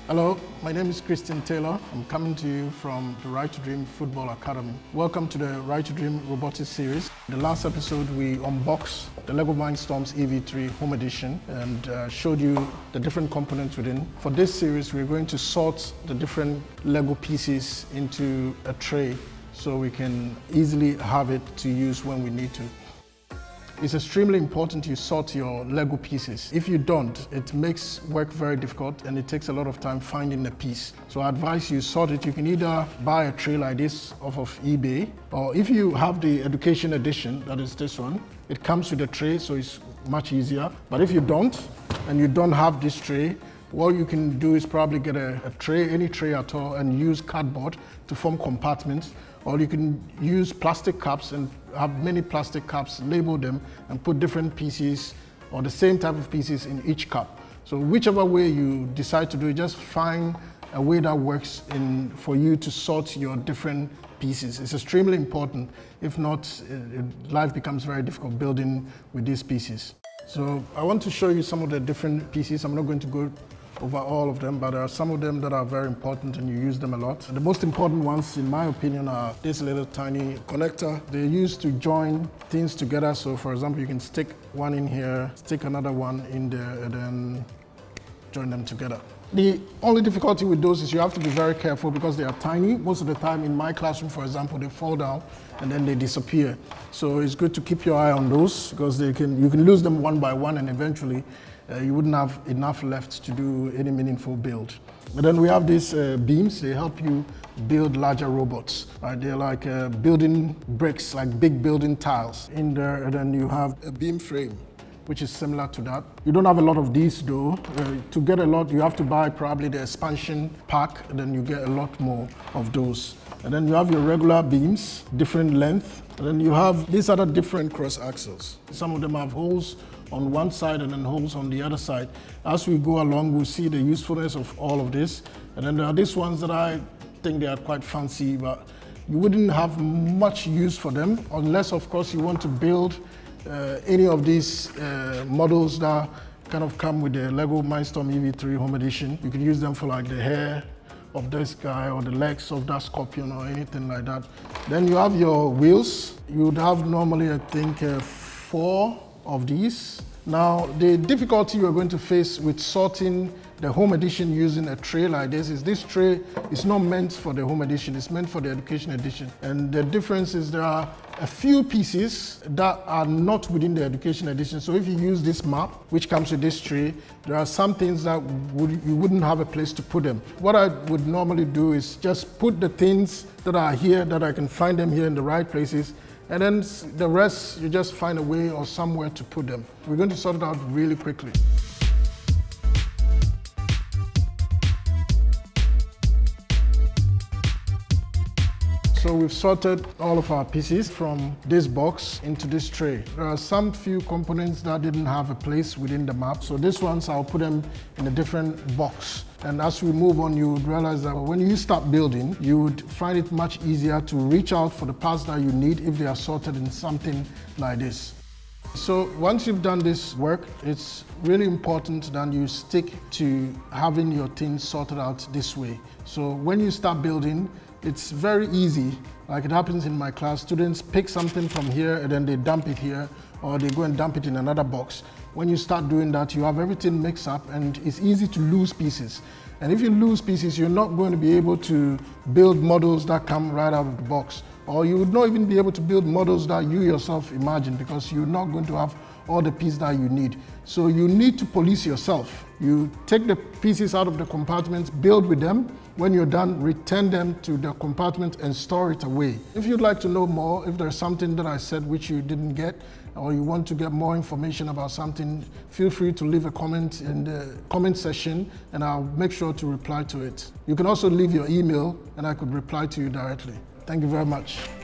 Hello, my name is Christian Taylor. I'm coming to you from the Right to Dream Football Academy. Welcome to the Right to Dream Robotics series. In the last episode, we unboxed the Lego Mindstorms EV3 Home Edition and showed you the different components within. For this series, we're going to sort the different Lego pieces into a tray so we can easily have it to use when we need to. It's extremely important you sort your Lego pieces. If you don't, it makes work very difficult and it takes a lot of time finding a piece. So I advise you sort it. You can either buy a tray like this off of eBay, or if you have the education edition, that is this one, it comes with a tray, so it's much easier. But if you don't, and you don't have this tray, what you can do is probably get a tray, any tray at all, and use cardboard to form compartments. Or you can use plastic cups and have many plastic cups, label them, and put different pieces or the same type of pieces in each cup. So whichever way you decide to do it, just find a way that works for you to sort your different pieces. It's extremely important. If not, life becomes very difficult building with these pieces. So I want to show you some of the different pieces. I'm not going to go over all of them, but there are some of them that are very important and you use them a lot. The most important ones, in my opinion, are this little tiny connector. They're used to join things together. So for example, you can stick one in here, stick another one in there, and then join them together. The only difficulty with those is you have to be very careful because they are tiny. Most of the time in my classroom, for example, they fall down and then they disappear. So it's good to keep your eye on those because you can lose them one by one, and eventually you wouldn't have enough left to do any meaningful build. And then we have these beams. They help you build larger robots. Right? They're like building bricks, like big building tiles in there. And then you have a beam frame, which is similar to that. You don't have a lot of these though. To get a lot, you have to buy probably the expansion pack, and then you get a lot more of those. And then you have your regular beams, different length. And then you have these other different cross axles. Some of them have holes on one side and then holes on the other side. As we go along, we'll see the usefulness of all of this. And then there are these ones that I think they are quite fancy, but you wouldn't have much use for them unless, of course, you want to build any of these models that kind of come with the Lego Mindstorm EV3 Home Edition. You can use them for like the hair of this guy or the legs of that scorpion or anything like that. Then you have your wheels. You would have normally, I think, 4 of these. Now, the difficulty you're going to face with sorting the home edition using a tray like this tray is not meant for the home edition, it's meant for the education edition. And the difference is there are a few pieces that are not within the education edition. So if you use this map, which comes with this tray, there are some things that you wouldn't have a place to put them. What I would normally do is just put the things that are here, that I can find them here in the right places, and then the rest, you just find a way or somewhere to put them. We're going to sort it out really quickly. So we've sorted all of our pieces from this box into this tray. There are some few components that didn't have a place within the map. So these ones, I'll put them in a different box. And as we move on, you would realize that when you start building, you would find it much easier to reach out for the parts that you need if they are sorted in something like this. So once you've done this work, it's really important that you stick to having your things sorted out this way. So when you start building, it's very easy. Like it happens in my class, students pick something from here and then they dump it here, or they go and dump it in another box. When you start doing that, you have everything mixed up and it's easy to lose pieces. And if you lose pieces, you're not going to be able to build models that come right out of the box. Or you would not even be able to build models that you yourself imagine because you're not going to have all the pieces that you need. So you need to police yourself. You take the pieces out of the compartments, build with them. When you're done, return them to the compartment and store it away. If you'd like to know more, if there's something that I said which you didn't get, or you want to get more information about something, feel free to leave a comment in the comment section and I'll make sure to reply to it. You can also leave your email and I could reply to you directly. Thank you very much.